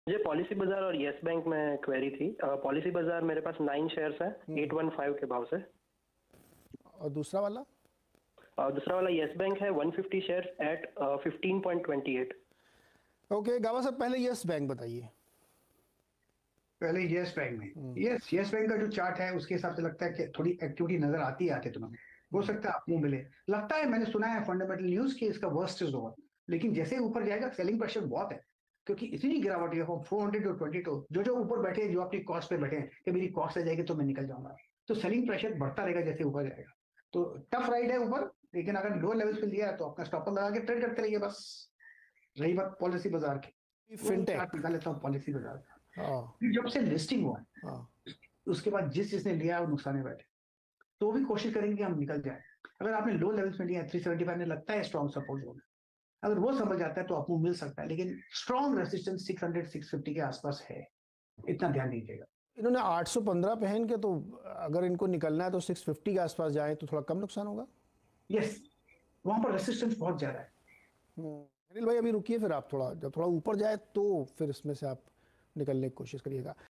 मुझे Policybazaar और Yes Bank में क्वेरी थी। पॉलिसी बाजार मेरे पास 9 शेयर्स है 815 के भाव से। और दूसरा वाला? दूसरा वाला यस बैंक है 150 शेयर्स एट 15.28। ओके गावा साहब, पहले यस बैंक बताइए। पहले यस बैंक में, यस बैंक का जो चार्ट है उसके हिसाब से लगता है कि थोड़ी एक्टिविटी नजर आती है तुम्हें। हो सकता है आपको मिले, लगता है, मैंने सुना है फंडामेंटल न्यूज कि इसका वर्स्ट इज ओवर। लेकिन जैसे ऊपर जाएगा सेलिंग प्रेशर बहुत है, क्योंकि इतनी गिरावट है 400 टू 22, जो ऊपर बैठे हैं, जो अपनी कॉस्ट पे बैठे हैं कि मेरी कॉस्ट आ जाएगी तो मैं निकल जाऊंगा, तो सेलिंग प्रेशर बढ़ता रहेगा जैसे ऊपर जाएगा। तो टफ राइड है ऊपर, लेकिन अगर लो लेवल्स पे लिया है तो अपना स्टॉप लगा के ट्रेड करते रहिए बस। रही बात पॉलिसी बाजार की, फिनटेक निकाल लेता हूँ पॉलिसी बाजार का। हाँ, जब से लिस्टिंग हुआ उसके बाद जिसने लिया है वो नुकसान में बैठे, तो भी कोशिश करेंगे कि हम निकल जाए। अगर आपने लो लेवल्स में लिया 375 में लगता है स्ट्रॉन्ग सपोर्ट जोन, अगर वो समझ जाता है तो आपको मिल सकता है, लेकिन स्ट्रॉन्ग रेजिस्टेंस 600 650 के आसपास है, इतना ध्यान दीजिएगा। इन्होंने 815 पहन के, तो अगर इनको निकलना है तो 650 के आसपास जाए तो थोड़ा कम नुकसान होगा। यस, वहां पर रेजिस्टेंस बहुत ज्यादा है। अनिल भाई अभी रुकिए, फिर आप थोड़ा, जब थोड़ा ऊपर जाए तो फिर इसमें से आप निकलने की कोशिश करिएगा।